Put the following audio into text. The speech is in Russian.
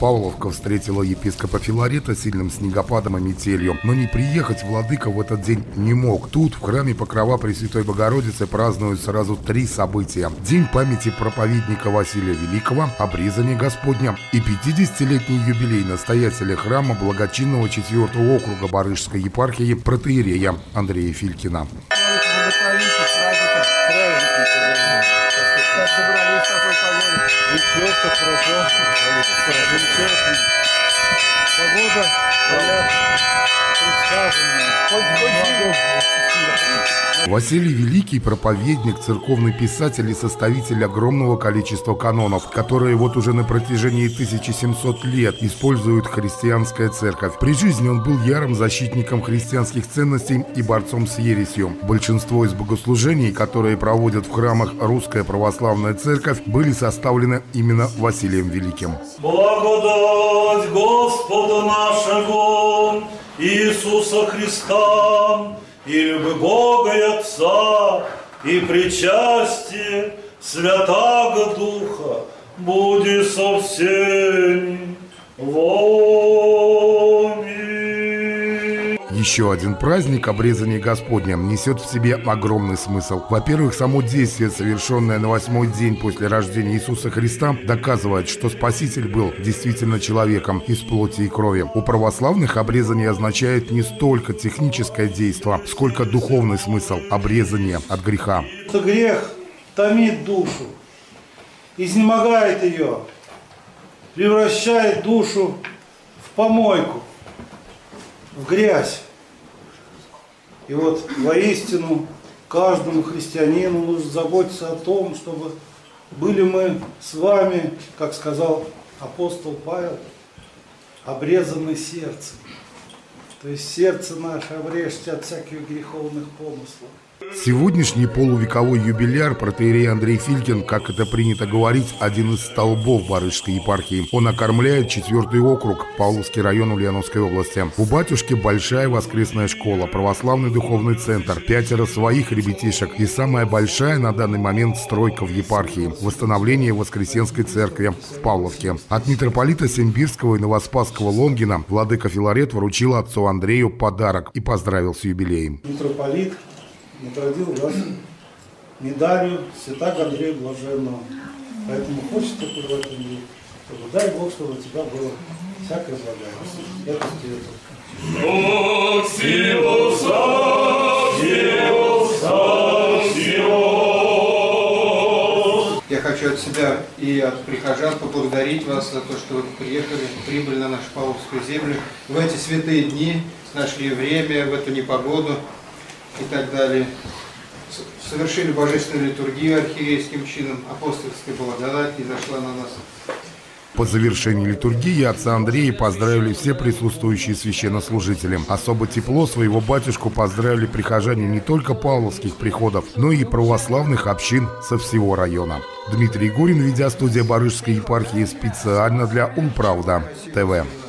Павловка встретила епископа Филарета сильным снегопадом и метелью. Но не приехать владыка в этот день не мог. Тут, в храме Покрова Пресвятой Богородицы, празднуют сразу 3 события. День памяти проповедника Василия Великого, обрезание Господня и 50-летний юбилей настоятеля храма благочинного 4-го округа Барышской епархии протоиерея Андрея Филькина. Погода Василий Великий – проповедник, церковный писатель и составитель огромного количества канонов, которые вот уже на протяжении 1700 лет использует христианская церковь. При жизни он был ярым защитником христианских ценностей и борцом с ересью. Большинство из богослужений, которые проводят в храмах Русская Православная Церковь, были составлены именно Василием Великим. Благодать Господа нашего Иисуса Христа и любовь Бога и Отца, и причастие Святаго Духа будет со всеми вами. Еще один праздник, обрезание Господня, несет в себе огромный смысл. Во-первых, само действие, совершенное на 8-й день после рождения Иисуса Христа, доказывает, что Спаситель был действительно человеком из плоти и крови. У православных обрезание означает не столько техническое действие, сколько духовный смысл – обрезание от греха. Грех томит душу, изнемогает ее, превращает душу в помойку, в грязь. И вот воистину каждому христианину нужно заботиться о том, чтобы были мы с вами, как сказал апостол Павел, обрезаны сердцем. То есть сердце наше обрежьте от всяких греховных помыслов. Сегодняшний полувековой юбиляр протоиерей Андрей Филькин, как это принято говорить, один из столбов Барышской епархии. Он окормляет 4-й округ, Павловский район Ульяновской области. У батюшки большая воскресная школа, православный духовный центр, 5 своих ребятишек и самая большая на данный момент стройка в епархии – восстановление Воскресенской церкви в Павловке. От митрополита Симбирского и Новоспасского Лонгина владыка Филарет вручил отцу Андрею подарок и поздравил с юбилеем. Митрополит наградил вас медалью Святаго Андрея Блаженного. Поэтому хочется в этом мире, чтобы дай Бог, чтобы у тебя было всякое благо. Я хочу от себя и от прихожан поблагодарить вас за то, что вы приехали, прибыли на нашу Павловскую землю. В эти святые дни нашли время, в эту непогоду и так далее. Совершили божественную литургию архиерейским чином, апостольская благодать и зашла на нас. По завершении литургии отца Андрея поздравили все присутствующие священнослужители. Особо тепло своего батюшку поздравили прихожане не только павловских приходов, но и православных общин со всего района. Дмитрий Гурин, видеостудия Барышской епархии, специально для Умправда ТВ.